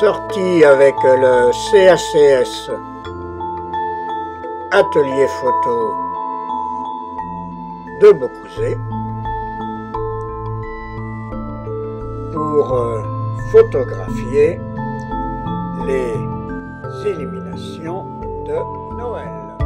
sorti avec le CACS, atelier photo de Beaucouzé, pour photographier les illuminations de Noël.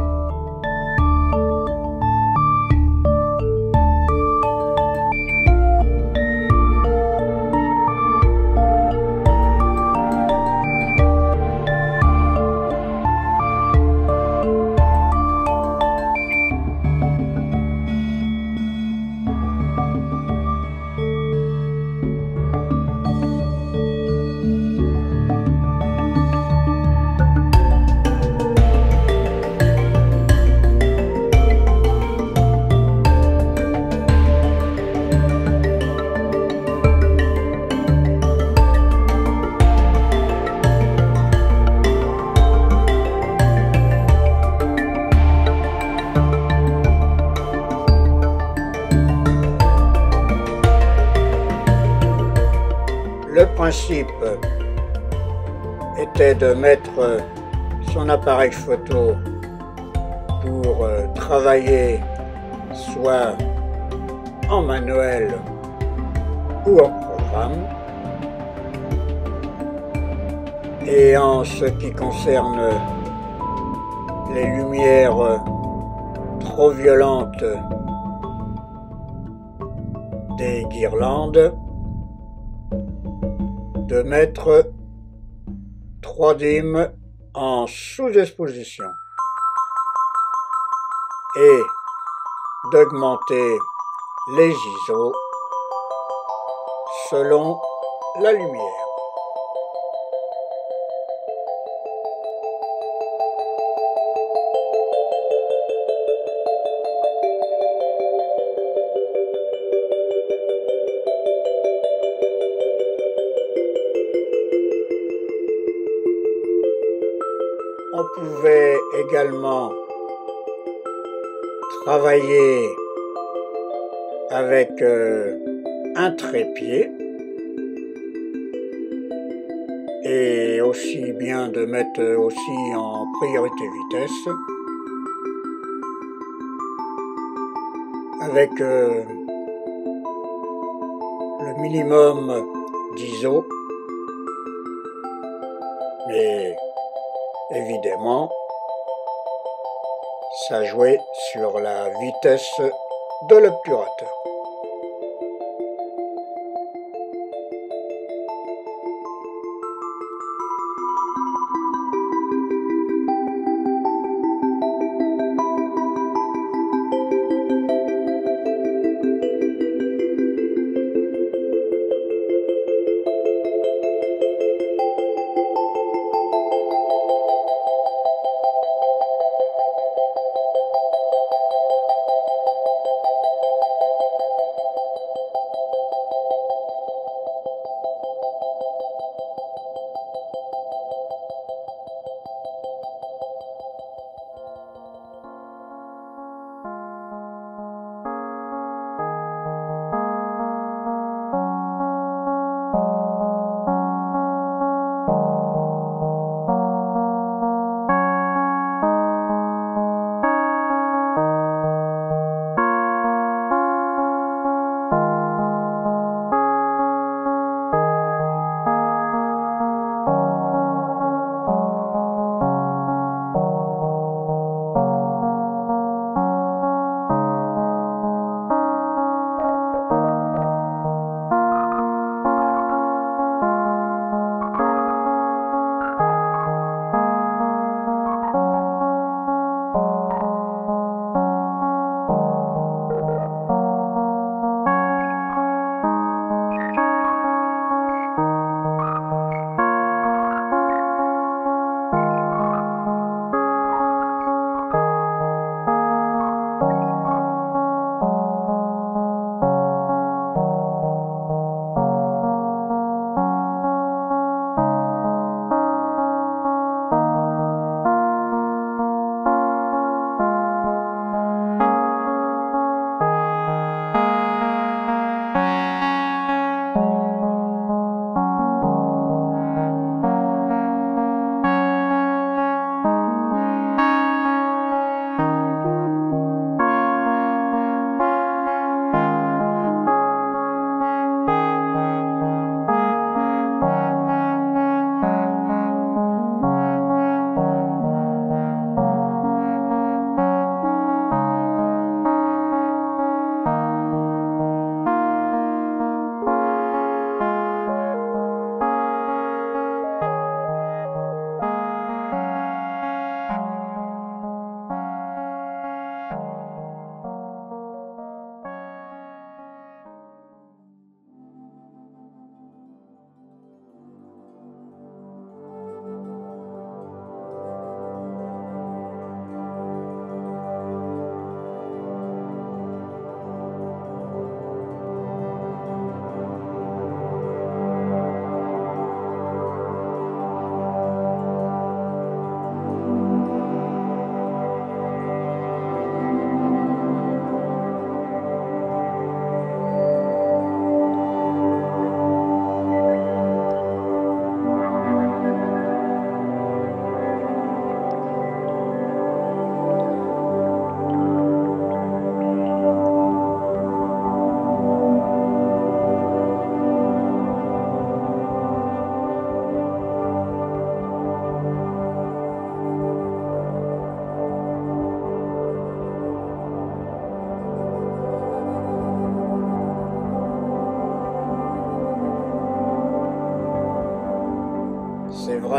Le principe était de mettre son appareil photo pour travailler soit en manuel ou en programme. Et en ce qui concerne les lumières trop violentes des guirlandes, de mettre 3 dîmes en sous-exposition et d'augmenter les ISO selon la lumière. On pouvait également travailler avec un trépied et aussi bien de mettre aussi en priorité vitesse avec le minimum d'ISO, mais évidemment, ça jouait sur la vitesse de l'obturateur.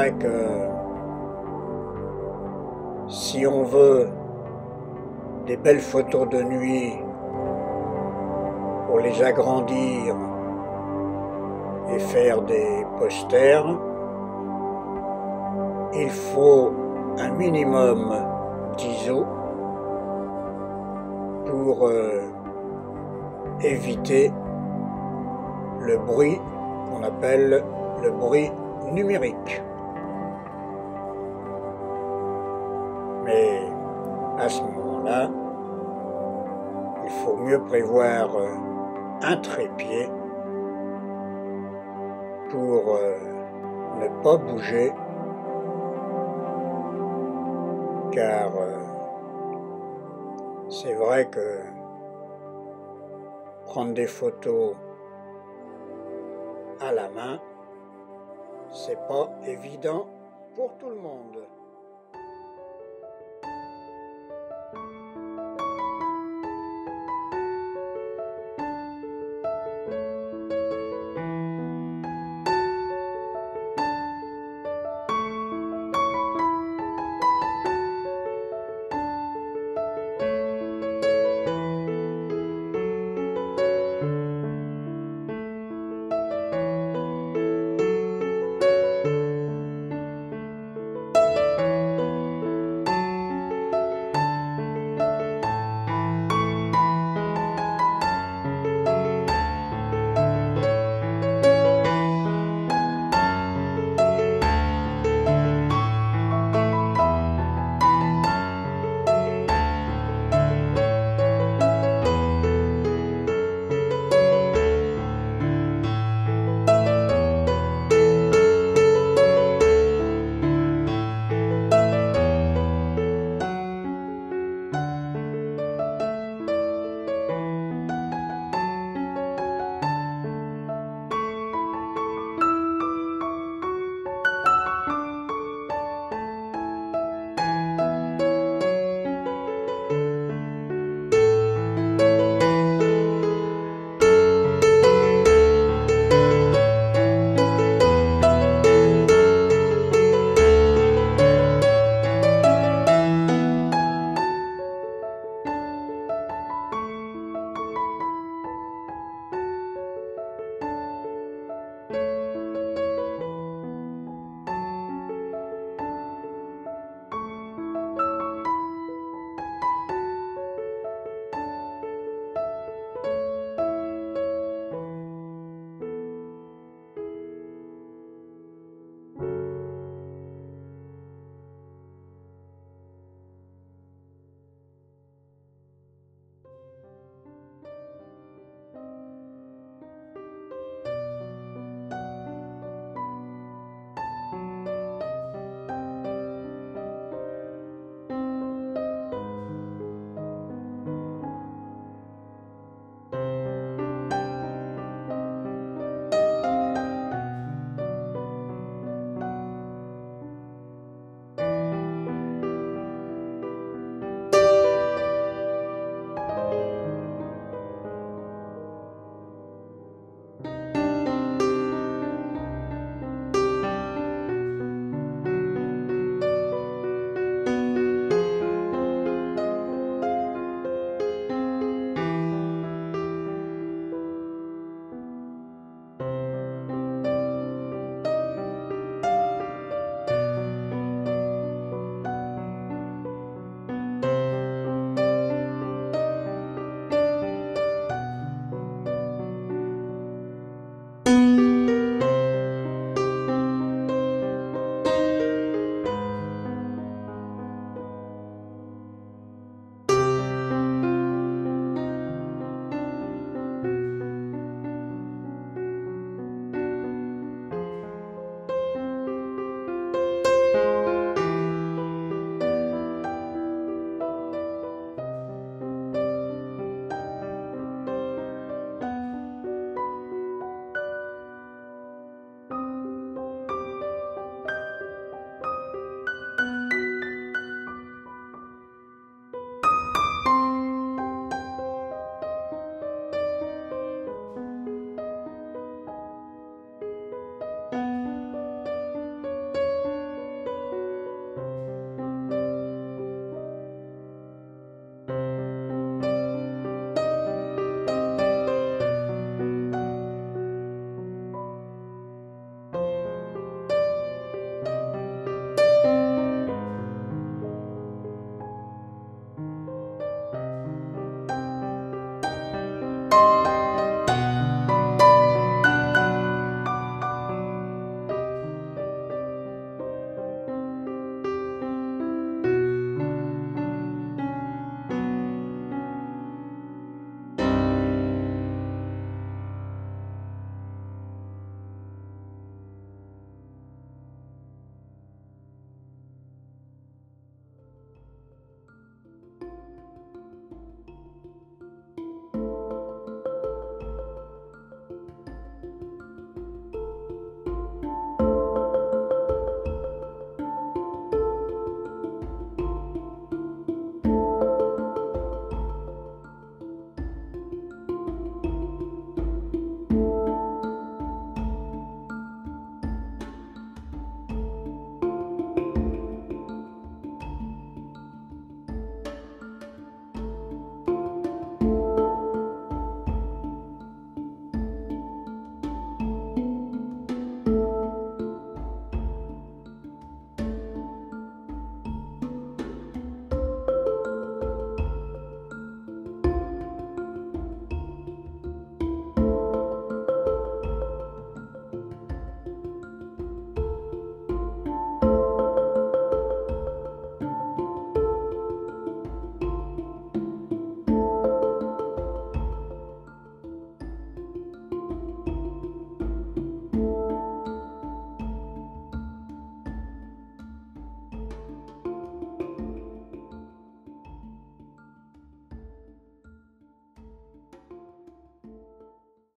vrai que si on veut des belles photos de nuit pour les agrandir et faire des posters, il faut un minimum d'ISO pour éviter le bruit qu'on appelle le bruit numérique. Mais à ce moment-là, il faut mieux prévoir un trépied pour ne pas bouger, car c'est vrai que prendre des photos à la main, c'est pas évident pour tout le monde.